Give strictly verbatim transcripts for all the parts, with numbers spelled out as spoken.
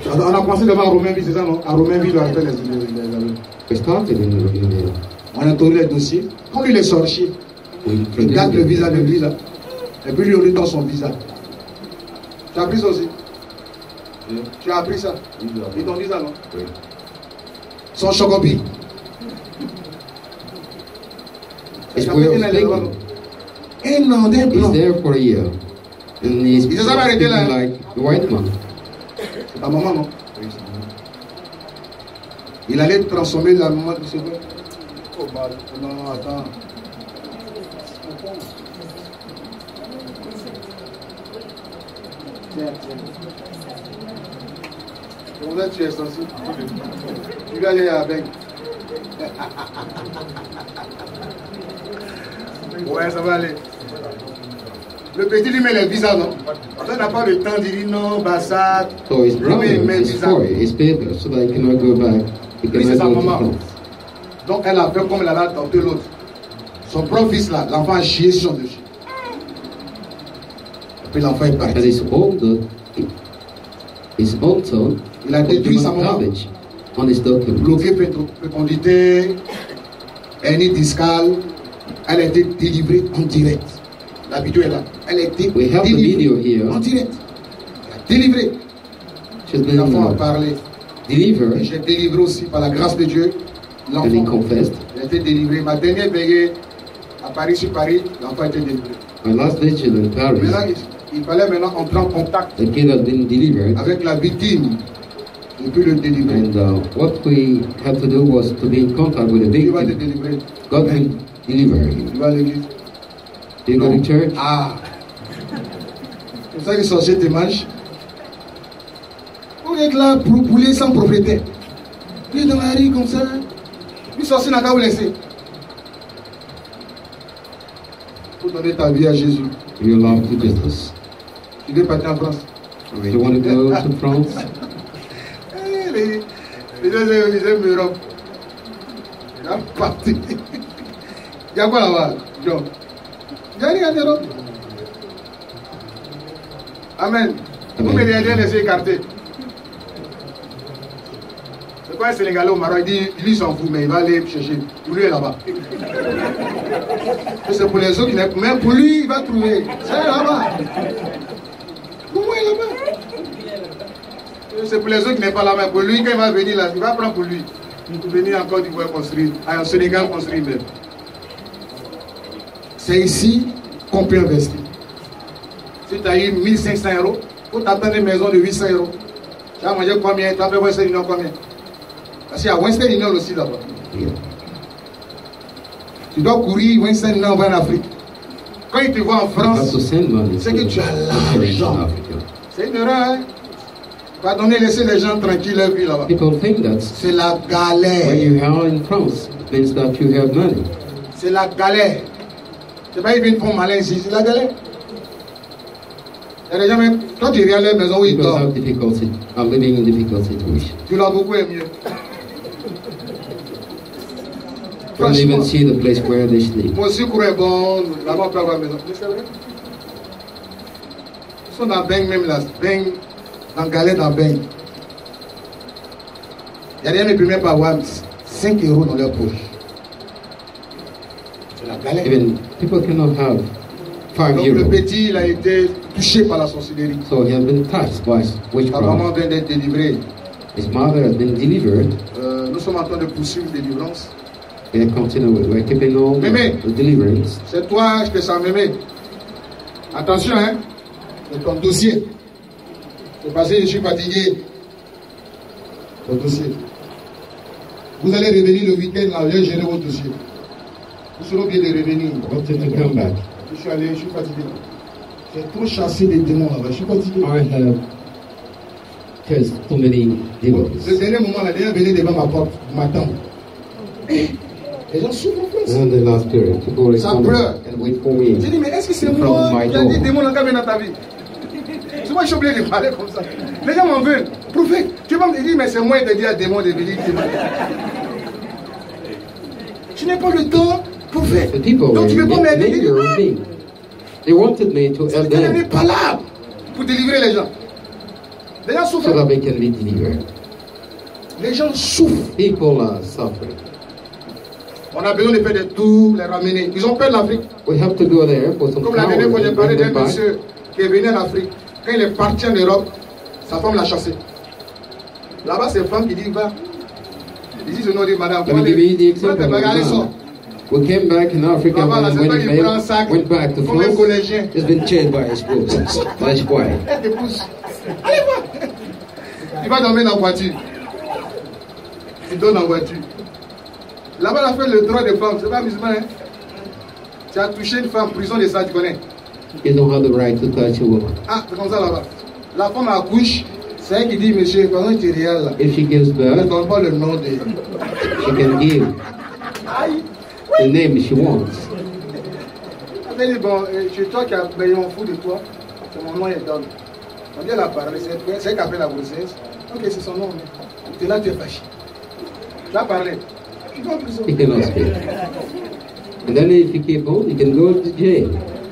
On a commencé devant Romainville, c'est ça, non? À Romainville, on a fait les aveux. We started in Romainville. On a tourné les dossiers. Quand lui, il est sorti, il garde le visa de lui, là. Et puis lui, on lui donne son visa. Tu as appris ça aussi? Oui. Tu as appris ça? Oui. Ils t'ont dit ça, non? Oui. Son chocopi. It's way of thinking. Un an, des blancs. He's there for a year. And he's Il s'est jamais arrêté là. like the white man. C'est ta maman, non? Oui, c'est maman. Il allait transformer la maman de ce gars. Oh, bah, non, attends. Tiens, tiens. Comment tu es censé? Tu vas aller à la banque. Ouais, ça va aller. Le petit lui met les visas, non? Ça n'a pas le temps de dire non, Bassat. So his brother, his boy, his paper, so that he cannot go back. He Oui, c'est cannot sa go to maman. France. Donc elle a fait comme elle avait adopté l'autre. Son propre fils là, l'enfant a chié sur son dessus. Et puis l'enfant est And parti. his older, his own son, Il a détruit sa maman. garbage on his document. Bloqué fécondité, hernie discale. Elle a été délivrée en direct. La vidéo est là. Elle a été We have the video here. en direct. Elle a délivré. She's been L'enfant a uh, parlé. Et delivered, j'ai délivré aussi par la grâce de Dieu. and he L'enfant confessed. a été délivré. Ma dernière veillée à Paris sur Paris, l'enfant a été délivré. My last vigil in Paris, Maintenant, il, il fallait maintenant entrer en contact the kid had been delivered. avec la victime et puis le délivrer. And uh, what we had to do was to be in contact with the Dieu va te victim. délivrer. God will deliver you. Tu vas à l'église. Do you go to church? Ah. C'est ça que les sorciers te mangent. Vous êtes là pour bouler sans propriété. Vous êtes dans la rue comme ça. Les sorciers n'a qu'à vous laisser. Pour donner ta vie à Jésus. You love to Jesus. Tu veux partir en France. Do you want to go to France? Eh, Les les gens ils aiment l'Europe. Il y a parti. Il y a quoi là-bas, John? Il n'y a rien en Europe. Amen. Vous me l'avez laissé écarter. C'est quoi un Sénégalais au Maroc? Il dit, lui s'en fout, mais il va aller chercher. Pour lui, il est là-bas. C'est pour les autres qui n'aiment. Mais pour lui, il va trouver. C'est là-bas. Pour moi, il est là-bas. C'est pour les autres qui n'aiment pas la main. Pour lui, quand il va venir là, il va prendre pour lui. Pour venir encore du pouvoir construire. En Sénégal, construire même. C'est ici qu'on peut investir. Si tu as eu mille cinq cents euros, il faut t'attendre une maison de huit cents euros. Tu as mangé combien? Tu as fait Western Union combien? Parce qu'il y a Western Union aussi là-bas. Yeah. Tu dois courir Western Union en Afrique. Quand ils te voient en You have France, to send money c'est to que tu as the church in l'argent. Africa. C'est une erreur. Hein? Pardonnez, laissez les gens tranquilles leur vie là-bas. People think that C'est la when galère. you are in France, it means that you have money. C'est la galère. C'est pas qu'ils viennent pour malin ici, c'est la galère. Il y a des gens même, quand tu viens à leur maison où ils People dorment, have difficulty, are living in difficult situations. tu l'as beaucoup et mieux. You don't even see the place where they sleep. Mon secours est bon, là-bas on peut avoir une maison. Mais c'est vrai. Ils sont dans Beng même là, Beng, dans Galère dans Beng. Il y a des gens qui ne peuvent même pas avoir cinq euros dans leur poche. C'est la galère. Even people cannot have five Donc le euros. petit, il a été touché par la sorcellerie. So he has been touched by Sa maman witchcraft. vient d'être délivrée. His mother has been delivered. Euh, nous sommes en train de poursuivre une délivrance. They continue. We're keeping on Mémé. the deliverance. C'est toi que ça m'aimait. Attention, hein. C'est ton dossier. C'est parce que je suis fatigué. Ton dossier. Vous allez revenir le week-end là, j'ai géré votre dossier. Vous serez bien de revenir. I want him to come back. Je suis allé, je suis fatigué. J'ai trop chassé les démons là-bas, je suis fatigué. I have chased too many demons. Le dernier moment, la dernière venue devant ma porte, m'attend. Eh, les gens souffrent en France. And the last period, people Ça come pleure. and wait for me. J'ai dit, mais est-ce que c'est in front moi of my qui a dit door. démons dans dans ta vie? C'est moi, je suis obligé de parler comme ça. Les gens m'en veulent. Prophète, tu vas me dire, mais c'est moi qui t'ai dit à démon de venir. Je n'ai pas le temps, prophète. The people Donc were tu ne veux pas in m'aider. anger with me. They wanted me to help Tu n'es them. pas là pour délivrer les gens. Les gens so souffrent. that they can be delivered. Les gens souffrent. People are suffering. On a besoin de faire des tours, les ramener. Ils ont peur de l'Afrique. We have to go there for some Comme la power dernière fois, j'ai and parlé bring d'un them back. monsieur qui est venu en Afrique. Quand il est parti en Europe, sa femme l'a chassé. Là-bas, c'est une femme qui dit va. Il dit, je ne dis, madame, Let me give you the example of regardez ça. that. We came back in Africa Là-bas, là, when, c'est when pas he qu'il prend un failed, sac went back to comme un France. collégien. He's been chased by his books, by his wife. Elle te pousse. Allez, va. Il va dormir dans la voiture. Il donne en voiture. Là-bas, on a fait le droit des femmes. C'est pas musulman, hein. Tu as touché une femme, prison de ça, tu connais. You don't have the right to touch a woman. Ah, c'est comme ça là-bas. La femme accouche, c'est elle qui dit, monsieur, pendant que tu es réel là, If she gives ne birth, donne pas le nom de. she can give Aïe! the name she wants. Elle dit, bon, euh, c'est toi qui as payé, on fout de toi. C'est mon nom, elle donne. On dit, elle a parlé, c'est c'est elle qui a fait la grossesse. Ok, c'est son nom. Tu es là, tu es fâché. Tu as parlé. Tu vas en prison. He cannot speak. And then if you keep on, you can go to jail.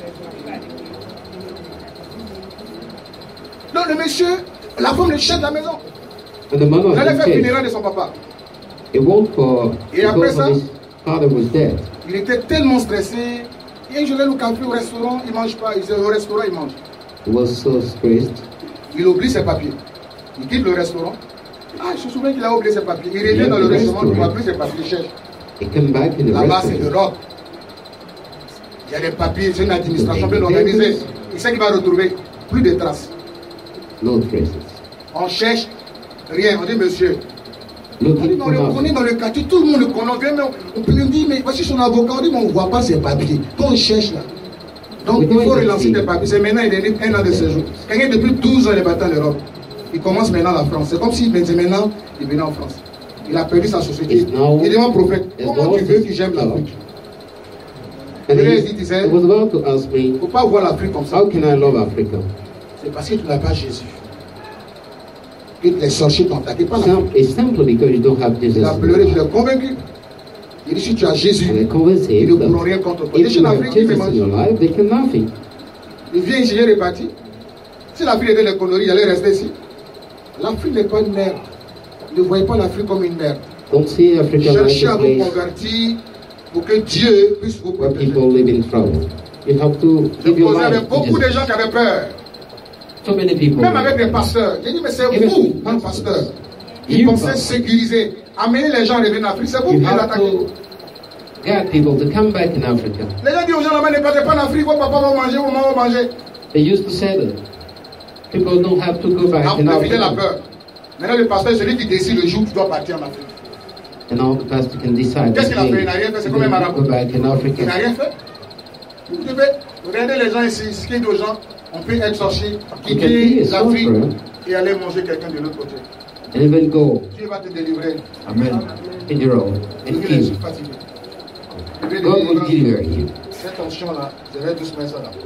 Non, le monsieur, la femme le cherche à la maison. And the mother Il allait has faire been le funérail chased. de son papa. It won't for Et après because ça? his father was dead. Il était tellement stressé. Et un jour, il est au café, au restaurant, il ne mange pas. Il dit, au restaurant, il mange. He was so stressed. Il oublie ses papiers. Il quitte le restaurant. Ah, je me souviens qu'il a oublié ses papiers. Il revient Yeah, dans le the restaurant, il ne voit restaurant. plus ses papiers. Il cherche. He came back in the Là-bas, c'est restaurant. l'Europe. Il y a des papiers, c'est une administration Okay. bien organisée. Il sait qu'il va retrouver plus de traces. No traces. On cherche rien. On dit, monsieur, on, dit, Looking on, for le connaît nothing. dans le quartier, tout le monde le connaît. On vient, mais on peut lui dire, mais voici son avocat. On dit, mais on ne voit pas ses papiers. Quand on cherche là. Donc, il faut relancer tes papiers. C'est maintenant, il est un an de séjour. Quelqu'un depuis douze ans, il est battu en Europe. Il commence maintenant la France. C'est comme s'il disait maintenant, il venait en France. Il a perdu sa société. It's now- Il dit, mon prophète, it's comment now tu veux his que j'aime l'Afrique? And He he, disait, he was about to ask il ne me, faut pas voir l'Afrique comme ça. how can I love Africa? C'est parce que tu n'as pas Jésus. Et les sorciers t'ont attaqué par l'Afrique. Sim- It's simply because you don't have Jesus. Il a in pleuré, your il life. est convaincu. Il dit, si tu as Jésus, And I convinced ils him ne pourront that rien contre toi. if Déjà you en have Afrique, il fait Jesus in your manger. life, they can nothing. Il vient ici, il est reparti. Si l'Afrique était les conneries, il allait rester ici. L'Afrique n'est pas une merde. Ne voyez pas l'Afrique comme une merde. Don't see Africa like Cherchez a à vous place convertir pour que Dieu puisse vous where protéger. people live in trouble. You have to Je give your causais life avec to beaucoup de Jesus. gens qui avaient peur. So many people. Même avec des pasteurs. J'ai dit, mais c'est Even vous, un pastors. pasteur. Ils You pensaient pastor. sécuriser. Amener les gens à revenir en Afrique. C'est vous You qui have l'attaquez. to get people to come back in Africa. Les gens disent aux gens là-bas, ne partez pas en Afrique, vos papas vont manger, vos mamans vont manger. They used to say that people don't have to go back Ah, in vous évitez la Africa. peur. Maintenant, le pasteur, c'est celui qui décide le jour où tu dois partir en Afrique. And now the pastor can decide Qu'est-ce the qu'il a fait? day Il n'a rien fait, c'est to comme un marabout. go back in Il n'a Africa. rien fait. Vous devez regarder les gens ici, ce qu'il dit aux gens, on peut être sorcier, You can quitter be a l'Afrique sorcerer et aller manger quelqu'un de l'autre côté. and even go Dieu va te délivrer. Amen. in your own Je and suis kill. fatigué. Je vais God will délivrer. deliver you. Cette tension-là, je vais doucement ça là.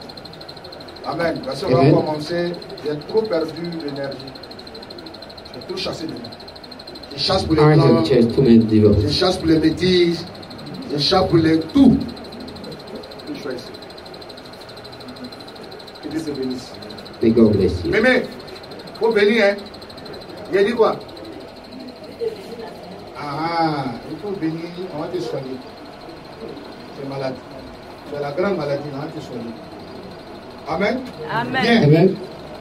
Amen. Parce qu'on va Amen. commencer. J'ai trop perdu d'énergie. J'ai tout chassé de moi. Je chasse pour les I have blancs, chased too many je devils. chasse pour les métis, je chasse pour les tout. Tout choisi. Que Dieu te bénisse. May God bless you. Mémé, faut venir, hein. Il a dit quoi? Ah, il faut venir, on va te soigner. Tu es malade. Tu as la grande maladie, on va te soigner. Amen. Amen. Bien. Amen.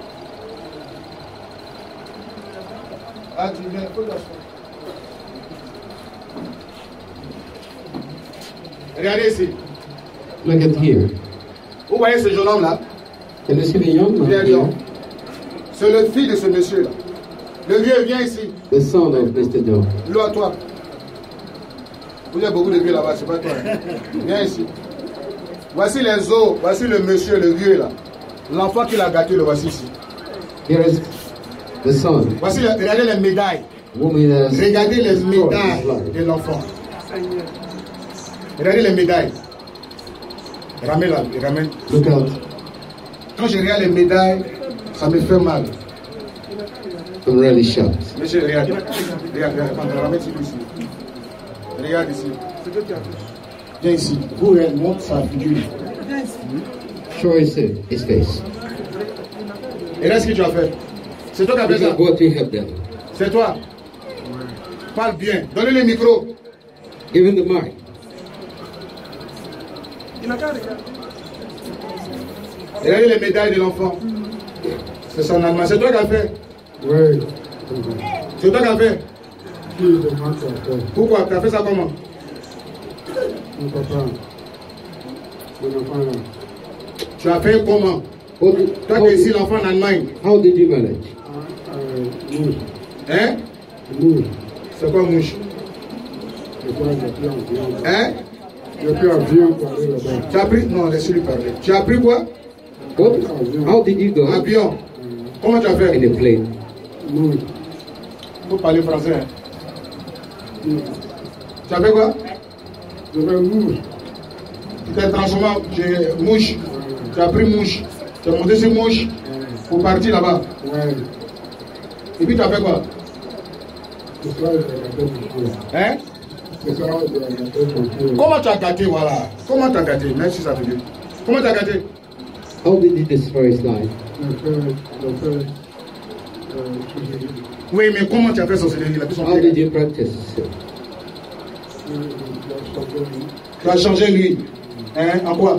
Ah, tu viens, faut t'asseoir. Regardez ici. Look at here. Vous voyez ce jeune homme-là? Can you see the young man Viens, here? Dion. C'est le fils de ce monsieur-là. Le vieux, viens ici. The son of Mister John. L'eau à toi. Vous avez beaucoup de vieux là-bas, c'est pas toi. Hein? Viens ici. Voici les os, voici le monsieur, le vieux là. L'enfant qui l'a gâté, le voici ici. Here is the son. Voici, le- regardez les médailles. Whom he has Regardez les destroyed his médailles life. de l'enfant. Regardez les médailles. Ramène là, ramène. Look out. Quand je regarde les médailles, ça me fait mal. I'm really shocked. Monsieur, regarde. Regarde, regarde, attends, ramène celui ici. Regarde ici. Viens ici. Vous, elle montre sa figure. Show his, his face. Et là, ce que tu as fait, C'est toi qui as fait This ça. is what we have done. C'est toi. Parle bien. Donnez le micro. Give him the mic. Regardez les médailles de l'enfant. C'est son allemand. C'est toi qui as fait. Oui. C'est toi qui as fait. Qui est moi qui a fait? Pourquoi? Tu as fait ça comment? Mon papa. Mon enfant là. Tu as fait comment? What did, Toi how, qui es ici did, l'enfant en Allemagne. how did you manage? Ah, euh, mouche. Hein? Mouche. C'est quoi mouche? Je crois que j'ai pris en avion. Hein? J'ai pris en avion pour aller là-bas. Tu as pris? Non, laisse-lui parler. Tu as pris quoi? What? How did you go? Avion. Comment tu as fait? In a plane. Mouche. Il faut parler français. Hein? Mouche. Tu as fait quoi? Je vais mouche. Tu t'es transformé en mouche. Tu as pris mouche. Tu as monté sur mouche pour partir là-bas. Ouais. Et puis tu as fait quoi? C'est ça, j'ai gâté mon cœur. Hein? C'est ça, j'ai gâté mon cœur. Comment tu as gâté, voilà? Comment tu as gâté? Merci, ça te dit. Comment tu as gâté? How did you destroy his life? J'ai fait, j'ai fait, euh, Oui, mais comment tu as fait sorcellerie? Il a pris son How pied. did you practice? Tu as changé lui. Hein? En quoi?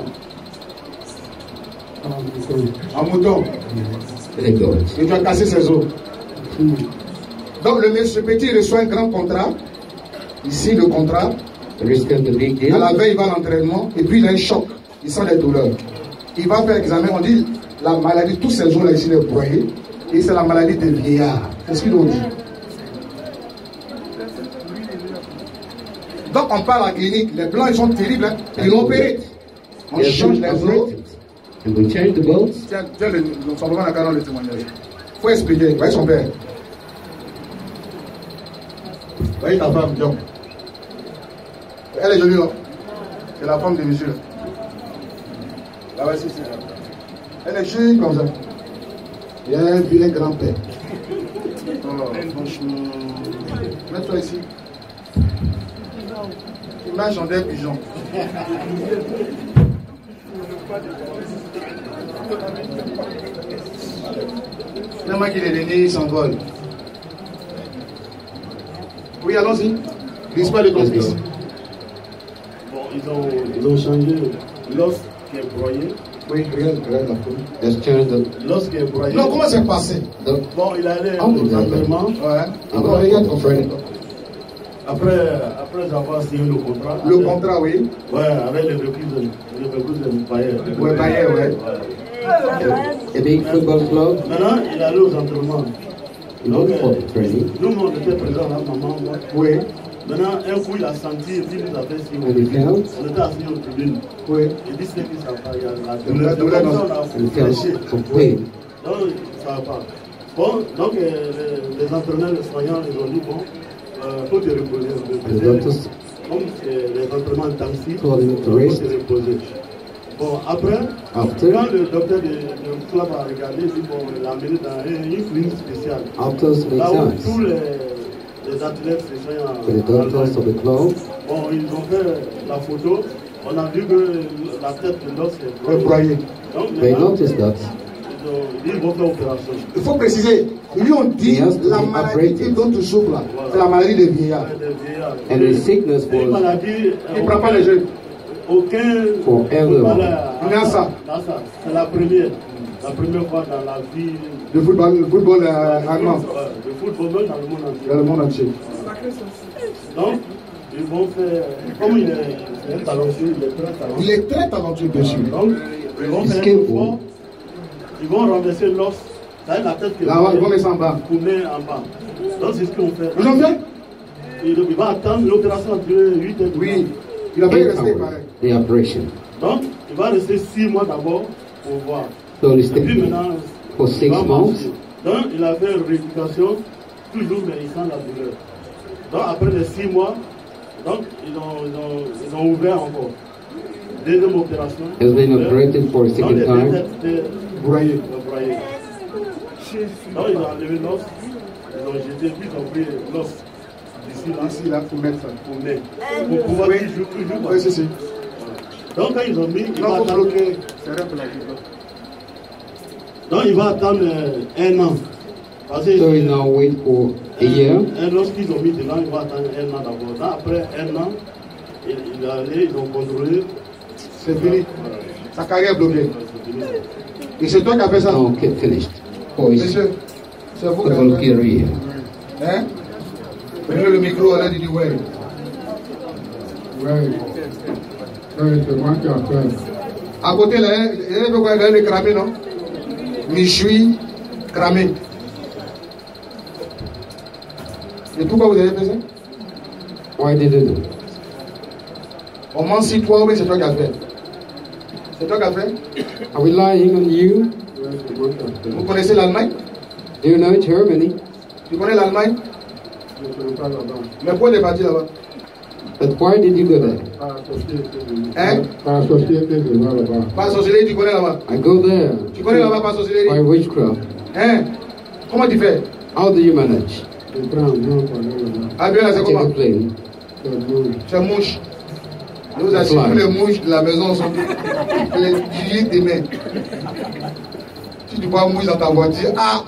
En mouton. Thank God. Et tu as cassé ses os. Donc le monsieur petit reçoit un grand contrat. Ici le contrat. Understand the big À la deal? veille, il va à l'entraînement. Et puis il a un choc. Il sent les douleurs. Il va faire examen. On dit la maladie, tous ces jours-là ici, les broyés. Et c'est la maladie des vieillards. C'est ce qu'ils ont dit. Donc on part à la clinique. Les blancs, ils sont terribles. Hein. Ils l'ont opéré. On They have change been les os. operated. And we change the bolts. Tiens, tiens, le, le, son papa n'a qu'à dans le témoignage. Il faut expliquer. Voyez son père. Voyez ta femme, John. Elle est jolie, non? C'est la femme de monsieur. Là, voici, c'est ça. Elle est jolie comme ça. Il y a un vieux grand-père. Oh, franchement. Mets-toi ici. Il m'a chanté un pigeon. Tellement qu'il est donné, il s'envole. Oui, allons-y. L'histoire de ton fils. Bon, ils ont, ils ont changé l'os qui est broyé. Oui, regarde, regarde la photo. Let's change the. L'os qui est broyé. Non, comment c'est passé? the Bon, il allait Ah, aux oui, entraînements. Ouais. Encore, regarde ton frère. Après, après avoir signé le contrat. Le avec- contrat, oui. Ouais, avec les recrues de, les recrues de Bayer. Ouais, Bayer, ouais. a big football club. Maintenant, il allait aux entraînements. Not for the training. Nous, on était présents là, maman, moi. Oui, Maintenant, un coup, il a senti, et puis il nous a fait signe. And he felt. On était assis aux tribunes. oui. Il dit, c'est que ça va, il y a la La douleur. douleur C'est comme dans- ça, on a And fléchi. felt some pain. Non, ça va pas. Bon, donc euh, les, les entraîneurs, les soignants, ils ont dit, bon, il faut te reposer un peu. The doctors Comme c'est les entraînements intensifs, told him il to faut rest. te reposer. Bon, après, After, quand le docteur du club a regardé, il dit, bon, il l'a amené dans une une clinique spéciale. after some Là où tous exams, les, les athlètes se sont the doctors of the club Bon, ils ont fait la photo. On a vu que la tête de l'os est Ouais, broyé. Donc, they maintenant, noticed that ils, ont, ils vont faire opération. Il faut préciser, ils lui ont dit He has to la be maladie operated. dont tu souffres là, c'est la maladie des vieillards. Ouais, des vieillards. and the sickness C'est une was maladie. Il ne prend pas les jeunes. Aucun For everyone. footballeur a- Nasa. Nasa. C'est la première. La première fois dans la vie. Le football, le football euh, allemand, Ouais, le football même dans le monde entier. dans le monde entier. Donc, ils vont faire. Comme il est, il est talentueux, il est très talentueux. Il est très talentueux, bien sûr. Donc, ils vont faire un Skillful. effort. Ils vont renverser l'os. C'est la tête que Là, ils vont mettre ça en bas. pour mettre en bas. Donc, c'est ce qu'ils ont fait. Ils ont fait? Il, il va attendre l'opération de huit heures. Oui. Il a pas eight resté hours, pareil. the operation. Donc, il va rester six mois d'abord pour voir. So he Et puis stayed maintenant, for il six va months. marcher. Donc, il a fait une rééducation, toujours, mais il sent la douleur. Donc, après les six mois, donc, ils ont, ils ont, ils ont ouvert encore. Deuxième opération. He has been operated for a Donc, second les deux time. têtes étaient Broyé. broyées. Donc, ils ont enlevé l'os, ils ont jeté, puis ils ont pris l'os d'ici là, Ici, là, il faut mettre ça. pour mettre. Pour pouvoir Oui. toujours, toujours. Oui, c'est ça. Donc, quand ils ont mis, il va Non, il faut attendre. bloquer. C'est rien pour la vie. Donc il va attendre euh, un an Parce que So we now wait for a year. un- un- lorsqu'ils ont mis dedans, ils vont attendre un an d'abord. Donc, après un an, il, il est allé, ils ont contrôlé. C'est fini. Voilà. Sa carrière est bloquée. C'est fini. Et c'est toi qui as fait ça. Now ki- finished for his Monsieur, c'est vous qui football avez fait. career. Hein? Prenez le micro, là, il dit ouais. Ouais. Ouais, c'est moi qui ai fait. À côté, là, il y a quoi, il y a le cramé, non? Michui, cramé. Et pourquoi vous avez fait ça? Why did you do? On ment si toi, oui, c'est toi qui as fait. C'est toi qui as fait? Are we lying on you? Ouais, c'est moi qui ai fait. Vous connaissez l'Allemagne? Do you know Germany? Tu connais l'Allemagne? Je ne connais pas là-bas. Mais pourquoi tu es parti là-bas? But why did you go there? Par la société de Hein? Par la société de moi là-bas. Par sorcellerie, tu connais là-bas? I go there Tu connais là-bas par by sorcellerie? witchcraft. Hein? Comment tu fais? How do you manage? Je prends un avion pour aller là-bas. Ah bien, là, c'est Take a comment? plane. C'est bon. C'est mouche. Je vous assure, tous les mouches de la maison sont les gilets des mains. Si tu vois mouche dans ta voiture, ah,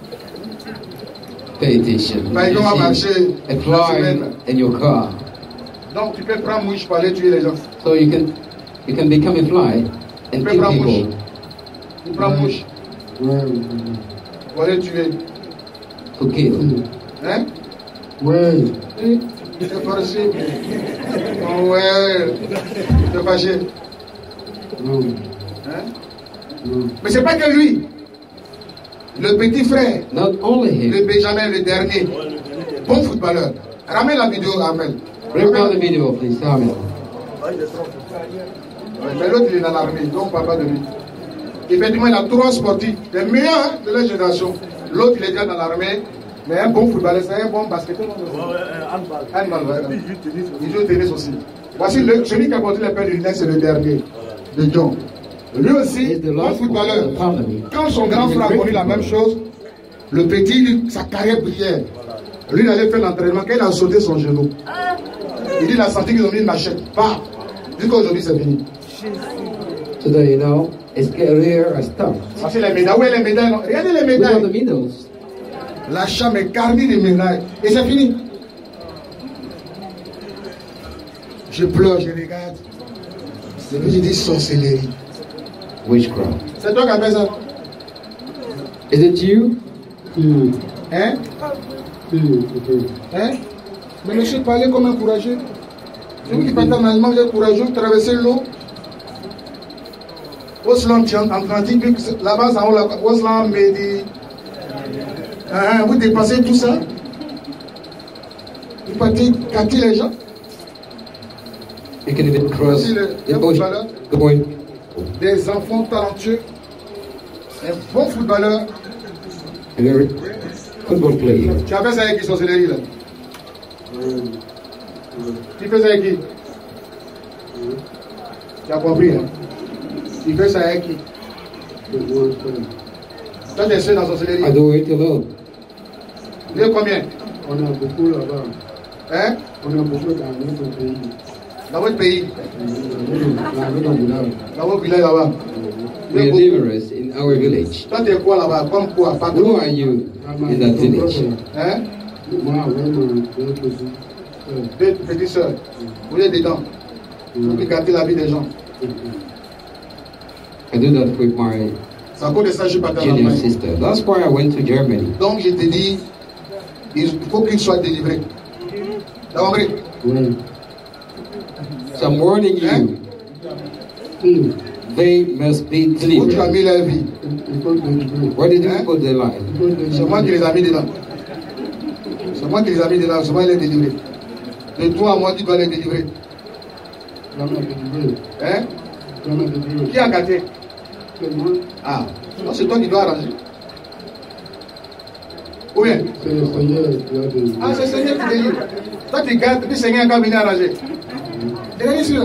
Pay attention. bah, ils You vont see marcher a la fly semaine. in your car. Donc tu peux prendre mouche pour aller tuer les gens. So you can you can become a fly and Tu peux kill prendre mouche. people. Tu prends mouche Ouais, ouais. pour aller tuer. To kill. Hein? Ouais. C'est farci. Oh, ouais. C'est fâché. Non. Hein? Non. Mais c'est pas que lui. Le petit frère, Not only le him. Benjamin, le dernier, bon footballeur. Ramène la vidéo, Amel. Bring down the video, please. Amen. Ouais, mais l'autre il est dans l'armée, donc on ne parle pas de lui. Effectivement, il a trois sportifs, les meilleurs hein, de la génération. L'autre il est déjà dans l'armée, mais un bon footballeur, c'est un bon basketteur. Handball, ouais. Il joue au tennis aussi. Voici le, celui qui a porté les paires de lunettes, c'est le dernier, de John. Lui aussi, He's the bon last footballeur. one. Quand son grand frère a connu la même chose, le petit, lui, sa carrière brillait. Lui, il allait faire l'entraînement. Quand il a sauté son genou, il dit, il a senti qu'ils ont mis une machette. Pas. Jusqu'à aujourd'hui, c'est fini. Today, you know, his career has stopped. Voici les médailles. Où est les médailles? Non? Regardez les Look at the médailles. medals. La chambre est garnie de médailles. Et c'est fini. Je pleure, je regarde. Et puis je dis sorcellerie. Witchcraft. C'est toi qui as fait ça? Is it you? Si, Hein? si, c'est tout. Hein? Mais monsieur parlait comme un courageux. Celui qui partait en Allemagne, vous êtes courageux, vous traversez l'eau. Oslan Atlantique, là-bas, ça va, Oslan Medi. Hein, vous dépassez tout ça. Vous partez capter les gens. You can even cross Voici le, the un bush. footballeur, The point. des enfants talentueux, un bon footballeur. And a football player. Tu as fait ça avec qui, sorcellerie là? Ouais. Ouais. Tu fais ça avec qui? Tu as compris, hein? Tu fais ça avec qui? C'est moi seul. Toi, tu es seul dans la sorcellerie. I do it alone. Vous êtes combien? On a beaucoup là-bas. Hein? On a beaucoup dans notre pays. Dans votre pays, Dans notre village. dans votre village là-bas. Vous We êtes are beaucoup. numerous in our village. Toi, tu es quoi là-bas? Comme quoi? Who Patron? are you in that village? Hein? Moi, vraiment, deux petits. Euh, Deux petites sœurs. Vous êtes dedans. Vous pouvez gâter la vie des gens. I do that with my C'est à cause de ça que je suis parti en junior Allemagne. sister. That's why I went to Germany. Donc, je te dis, il faut qu'il soit délivré. T'as compris? ouais. So I'm warning you, Si, they must be Où tu as delivered. mis leur vie? il faut délivrer. Where did you Hein? put their life? Il faut délivrer. C'est moi qui les ai mis dedans. C'est moi qui les ai mis dedans. C'est moi qui les ai délivrés. De toi à moi, tu dois les délivrer. On a délivré. Hein? On a délivré. Qui a gâté? C'est moi. Ah, non, c'est toi qui dois arranger. Ou bien? C'est le Seigneur qui a délivré. Ah, c'est le Seigneur qui délivre. Toi, tu gâtes, puis le Seigneur va venir arranger. Tu es sûr?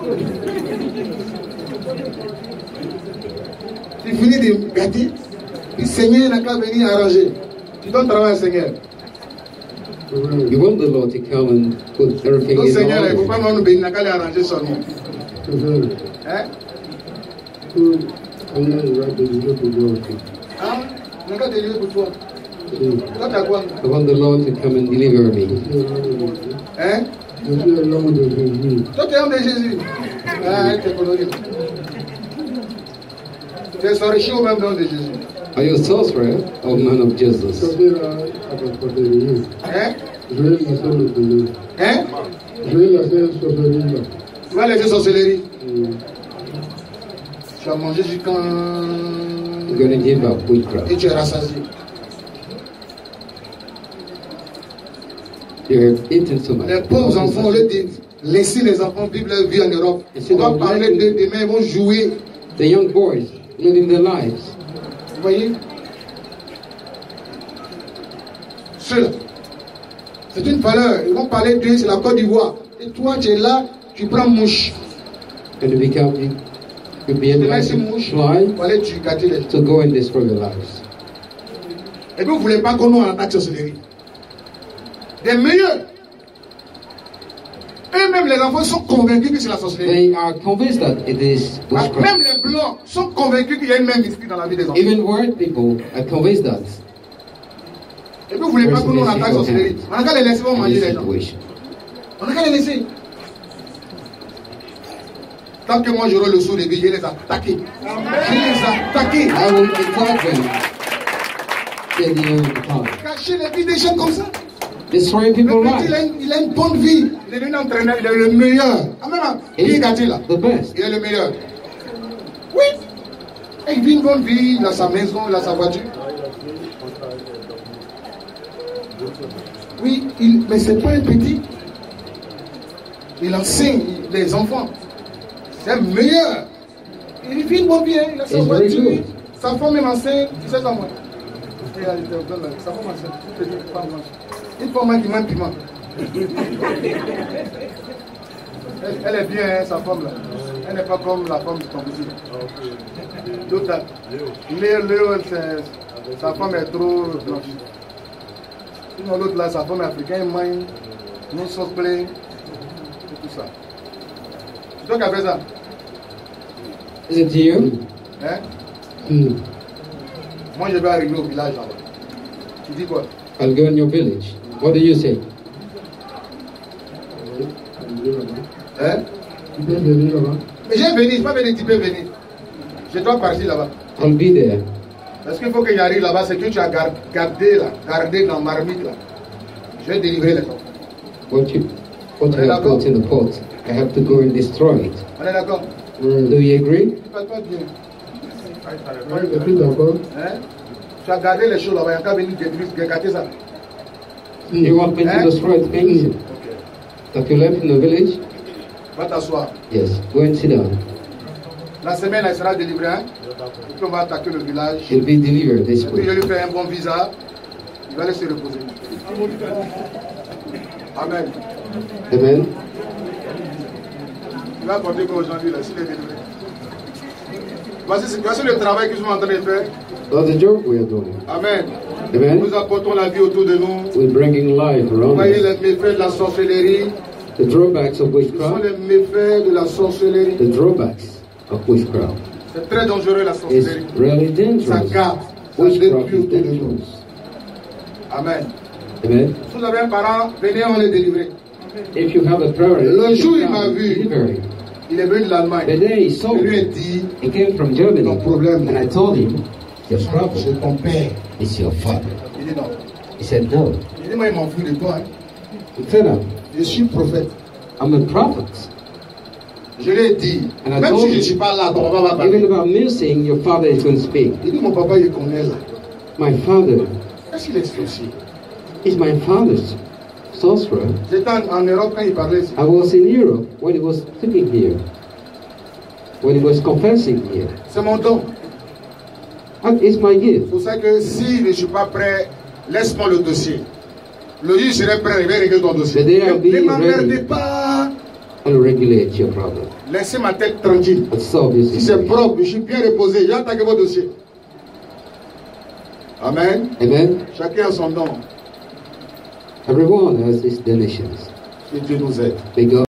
Tu finis de gâter, puis le Seigneur n'a qu'à venir arranger. Tu donnes travail au Seigneur. C'est vrai. You want the Lord to come and put everything Donc, in Seigneur, il ne faut order. pas nous bénir, il n'a qu'à les arranger seulement. C'est vrai. Hein? Tout Seigneur, il va délivrer pour moi aussi. Ah, il n'a qu'à délivrer pour toi. Toi, t'as quoi? I want the Lord to come and deliver me. Hein? Je suis l'homme de Jésus. Toi, tu es homme de Jésus. Ah, t'es coloré. Tu es sorti au même nom de Jésus. Are you a sorcerer or man of Jesus? Ça fait là, avec sorcellerie. Hein? Je vais laisser le pays. Hein? Je vais laisser la sorcellerie là. Tu vas laisser sorcellerie. Mm. Tu vas manger jusqu'à... You're going to give up Et witchcraft. tu es rassasié. You have eaten so much. Les pauvres enfants, au lieu de laisser les enfants vivre leur vie en Europe, on va parler de demain, ils vont jouer. The young boys living their lives. Vous voyez? Cela. C'est une valeur. Ils vont parler d'eux, c'est la Côte d'Ivoire. Et toi, tu es là, tu prends mouche. And to become, to be able Tu laisses to mouche, fly, pour aller tu gâter les gens. to go and destroy their lives. Et puis vous ne voulez pas qu'on nous en attaque sorcellerie. Des meilleurs. Eux-mêmes, les enfants sont convaincus que c'est la sorcellerie. They are convinced that it is witchcraft. Même les blancs sont convaincus qu'il y a une même esprit dans la vie des enfants. Even white people are convinced that Et puis vous ne voulez pas qu'on nous en attaque sorcellerie. On n'a qu'à les laisser vont in manger this les gens. situation. On n'a qu'à les laisser. Tant que moi j'aurai le sou de vie, je vais les attaquer. Je vais les attaquer. I will attack them till the end of the time. Cacher les vies des gens comme ça. Destroying Le people's petit, il a, lives. une, il a une bonne vie. Il est devenu entraîneur, il est le meilleur. Ah, même, il est gâté là. The best. Il est le meilleur. Oui. Et il vit une bonne vie, il a sa maison, il a sa voiture. Oui, il, mais c'est pas un petit. Il enseigne les enfants. C'est un meilleur. Il vit une bonne vie, hein. Il a sa It's very voiture. good. Sa femme même enseigne, tu sais comment. Sa femme enseigne, une petite femme blanche. Une femme qui mange piment. Elle, elle est bien, hein, sa femme là. Elle n'est pas comme la femme du composite. L'autre là, Léo, Léo, c'est- sa femme est trop blanche. Sinon l'autre là, sa femme est africaine, il mange, non sauce plein, et tout ça. C'est toi qui as fait ça, Is it you? hein? Mm. Moi je vais arriver au village là-bas. Tu dis quoi? I'll go in your village. What do you say? Hein? Tu peux venir là-bas. Mais j'ai venu, je ne peux pas venir, tu peux venir. Je dois partir là-bas. I'll be there. Parce qu'il faut que j'arrive là-bas, c'est que tu as gar- gardé là, gardé dans marmite là. Je vais délivrer les enfants. What you, what you have put in the pot, I have to go and destroy it. On est d'accord? Oui. Do you agree? Tu parles pas bien. Oui, je suis d'accord. Hein? Tu as gardé les choses là-bas, il y a qu'à venir détruire, gâter ça. You want me to Eh? destroy things Ok. that you left in the village? Va t'asseoir. Yes. Go and sit down. La semaine, elle sera délivrée. Hein? Et puis on va attaquer le village. You'll be delivered this Et puis je way. lui fais un bon visa. Il va laisser reposer. Amen. Amen. Il va compter qu'aujourd'hui, là, s'il est délivré. Voici, voici le travail que nous sommes en train de faire. That's the job we are doing. Amen. Amen. Nous apportons la vie autour de nous. We're bringing life Vous around voyez us. les méfaits de la sorcellerie. The drawbacks of Ce sont witchcraft. les méfaits de la sorcellerie. The drawbacks of witchcraft. C'est très dangereux la It's sorcellerie. really Ça dangerous. garde, ça Witchcraft détruit is autour de nous. dangerous. Amen. Amen. Si vous avez un parent, venez, on les délivrer. If you have a parent, Le jour où il m'a vu, deliver him. il est venu de The l'Allemagne. day he saw Je lui ai me, dit, he came from Germany, ton problème, and I told him, your c'est problem ton père. is your father. Il dit non. He said, no. Il dit, moi, il m'en fout de toi. Hein. He said, "I'm- Je suis prophète. I'm a prophet. Je lui ai dit, And I même told si je ne him, suis pas là, ton papa va even parler. about missing, your father is going to speak. Il dit, mon papa, il connaît là. My father Est-ce qu'il est sorcier? is my father's sorcerer. J'étais en, en Europe quand il parlait ici. I was in Europe when he was speaking here, when he was confessing here. C'est mon don. That is my gift. C'est pour ça que si je ne suis pas prêt, laisse-moi le dossier. Le juge serait prêt, il va régler ton dossier. The day I'll Ne be ne m'emmerdez ready. pas. I'll regulate your problem. Laissez ma tête tranquille. But solve your Si c'est situation. propre, je suis bien reposé, j'ai attaqué votre dossier. Amen. Amen. Chacun a son don. Everyone has his donations. Que Dieu nous aide. May God